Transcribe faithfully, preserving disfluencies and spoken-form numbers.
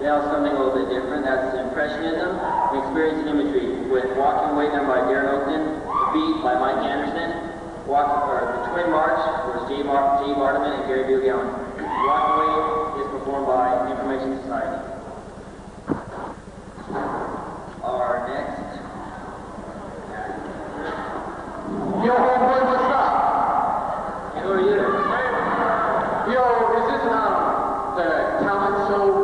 now something a little bit different. That's Impressionism and Experiencing Imagery with Walking Away Them by Darren Oakton, The Beat by Mike Anderson, Walk, or The Twin March was Jay, Bar Jay Bartman and Gary Bugallen. Walking Away is performed by Information Society. Our next. Yo, homeboy, what's up? Hey, who are you? Yo, is this um the talent show